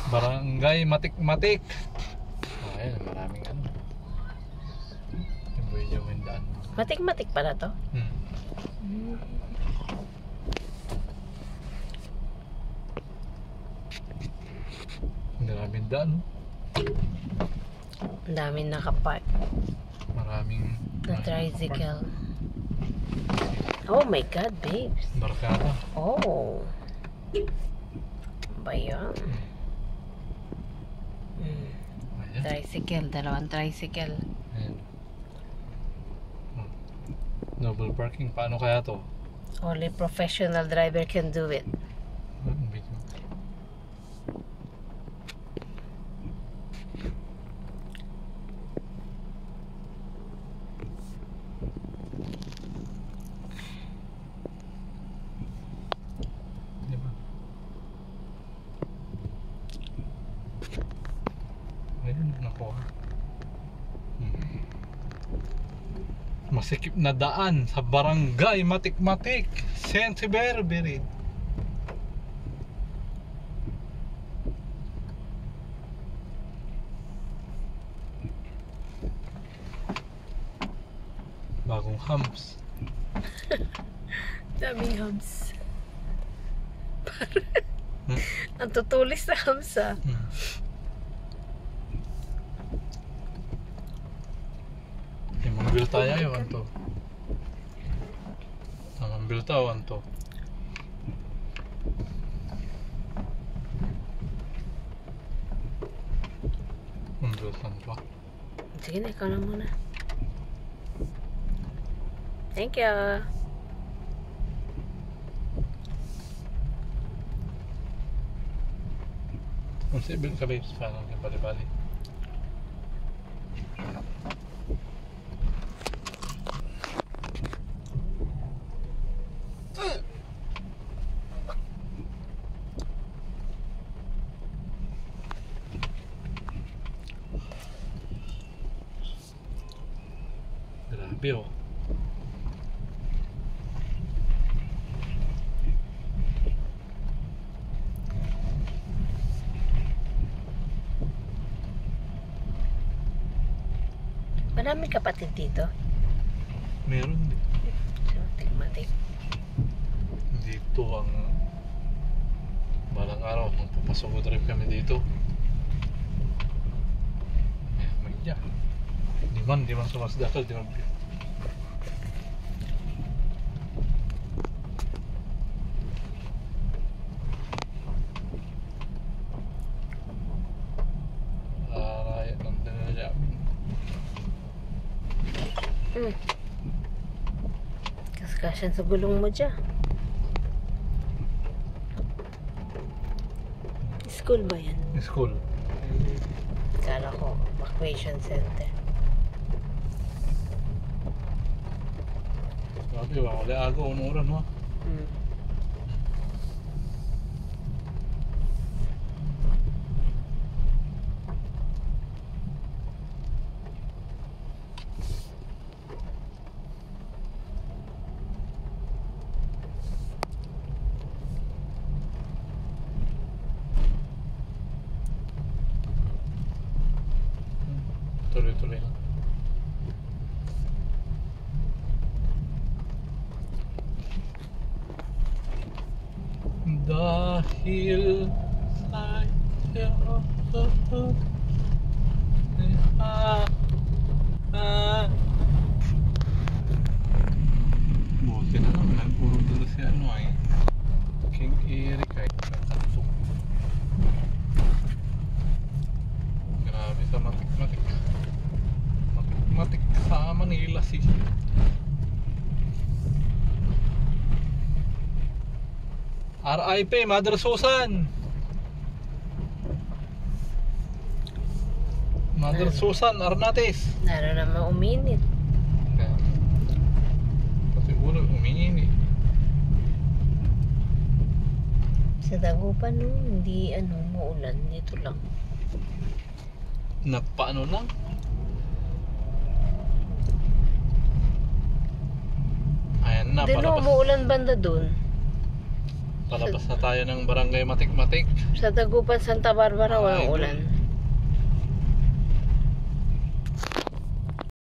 Barangay Matik-Matik. Ayan, maraming ano. Yung buhay yung daan. Matik-matik pala to? Maraming daan. Ang daming nakapark Maraming na tricycle. Oh my God, babes. barkada. Oh. Ba yan? Ayan. Tricycle, dalawang tricycle. Ayan. Double parking. Paano kaya to? Only professional driver can do it. Diba? Ayun, nakuha. Masikip na daan sa Barangay Matik-Matik, Saint Berberit. Bagong hams. Daming hams. Ang tutulis na hams ah. Mambil tayo yun to. Mambil tayo to. Mambil tayo. Sige na, ikaw na muna. Thank you. Kung sibil ka babes, paano ka bali-bali? Grabe oh. Maraming kapatid dito. Meron din. Matik-matik. Dito ang balang araw magpapasok trip kami dito. Magya. Di man sumasdakal, di man. Raya ng dinala amin. Kaskasyan sa gulong mo dyan. School ba yan? School. Kala ko, evacuation center. Grabe, wala agaw ng oras mo. Tuloy-tuloy lang. Dahil sa'yo buti na naman, nagpuro tuloy si ano ay King Eric ay nagsaksok. Grabe sa matik-matik. Matik sa Manila City. RIP Mother Susan. Mother Susan Arnates. Lalo naman uminit. Pati ulo umiinit. Sa Dagupan no, hindi muulan. Dito lang. Nagpaano lang? Ayan na, Hindi no, palabas. umuulan banda dun. Palabas na tayo ng barangay Matik-Matik. Sa Dagupan, Santa Barbara, walang Ay, ulan.